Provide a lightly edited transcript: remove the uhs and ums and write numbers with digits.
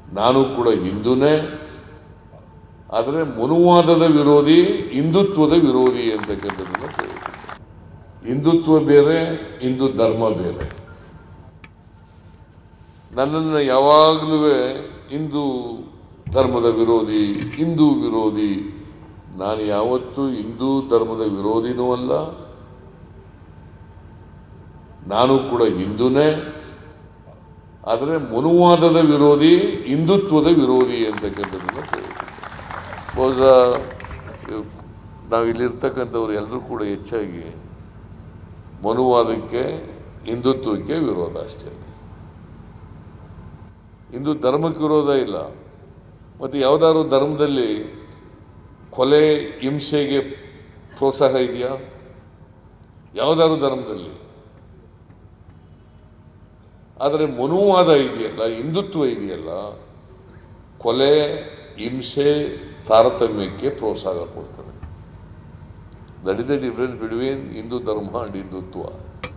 ನಾನು ಕೂಡ ಹಿಂದೂನೇ, ಆದರೆ ಮನುವಾದದ ವಿರೋಧಿ, ಹಿಂದುತ್ವದ ವಿರೋಧಿ ಅಂತಕ್ಕಂಥದ್ದನ್ನು ತಿಳಿಯುತ್ತೆ. ಹಿಂದುತ್ವ ಬೇರೆ, ಹಿಂದೂ ಧರ್ಮ ಬೇರೆ. ನನ್ನನ್ನು ಯಾವಾಗಲೂ ಹಿಂದೂ ಧರ್ಮದ ವಿರೋಧಿ, ಹಿಂದೂ ವಿರೋಧಿ. ನಾನು ಯಾವತ್ತೂ ಹಿಂದೂ ಧರ್ಮದ ವಿರೋಧಿನೂ ಅಲ್ಲ, ನಾನು ಕೂಡ ಹಿಂದೂನೇ, ಆದರೆ ಮನುವಾದದ ವಿರೋಧಿ, ಹಿಂದುತ್ವದ ವಿರೋಧಿ ಅಂತಕ್ಕಂಥದ್ದನ್ನು ತಿಳಿಯುತ್ತೆ. ಬಹುಶಃ ನಾವಿಲ್ಲಿರ್ತಕ್ಕಂಥವ್ರು ಎಲ್ಲರೂ ಕೂಡ ಹೆಚ್ಚಾಗಿ ಮನುವಾದಕ್ಕೆ, ಹಿಂದುತ್ವಕ್ಕೆ ವಿರೋಧ ಅಷ್ಟೇ. ಹಿಂದೂ ಧರ್ಮಕ್ಕೆ ವಿರೋಧ ಇಲ್ಲ. ಮತ್ತು ಯಾವುದಾದ್ರು ಧರ್ಮದಲ್ಲಿ ಕೊಲೆ, ಹಿಂಸೆಗೆ ಪ್ರೋತ್ಸಾಹ ಇದೆಯಾ? ಯಾವುದಾದ್ರು ಧರ್ಮದಲ್ಲಿ? ಆದರೆ ಮನುವಾದ ಇದೆಯಲ್ಲ, ಹಿಂದುತ್ವ ಇದೆಯಲ್ಲ, ಕೊಲೆ, ಹಿಂಸೆ, ತಾರತಮ್ಯಕ್ಕೆ ಪ್ರೋತ್ಸಾಹ ಕೊಡ್ತದೆ. That is the difference between Hindu dharma and Hindutva.